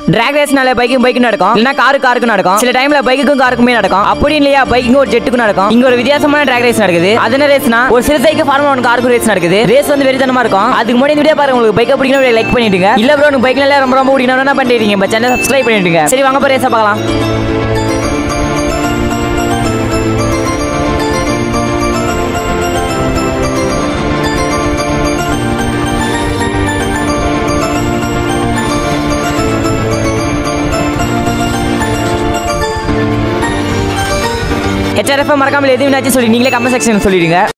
Track ரேஸ்னால bike நடக்கும், இல்லனா காருக்கு நடக்கும். சில டைம்ல பைக்குக்கும் காருக்குமே நடக்கும். அப்படி இல்லையா பைக்குக்கும் ஒரு ஜெட்டுக்கும் நடக்கும். இங்க ஒரு வித்தியாசமான டிராக் ரேஸ் நடக்குது. அது என்ன ரேஸ்னா, ஒரு சிறுத்தைக்கு ஃபார்முலா 1 காருக்கு ரேஸ் நடக்குது. ரேஸ் வந்து வெறித்தனமா இருக்கும். அதுக்கு முன்னாடி இந்த வீடியோ பாருங்க. உங்களுக்கு பைக் பிடிக்கணும் லைக் பண்ணிடுங்க. இல்ல ப்ரோ உங்களுக்கு பைக்ல ரொம்ப பிடிக்கணும் என்ன பண்ணிடுங்க, நம்ம சேனலை சப்ஸ்கிரைப் பண்ணிடுங்க. சரி வாங்க ரேஸை பார்க்கலாம். HRF மறக்காம எதுவும் சொல்லி நீங்களே கமெண்ட் செக்ஷன் சொல்லிடுங்க.